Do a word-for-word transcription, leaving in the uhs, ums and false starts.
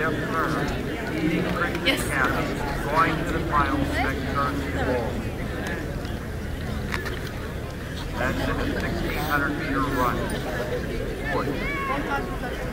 Jeff Turner, eating cricket Yes. academy, going to the finals next Thursday. That's in a sixteen hundred meter run. forty.